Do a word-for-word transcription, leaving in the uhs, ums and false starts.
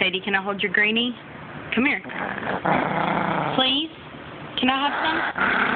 Sadie, can I hold your greenie? Come here. Please? Can I have some?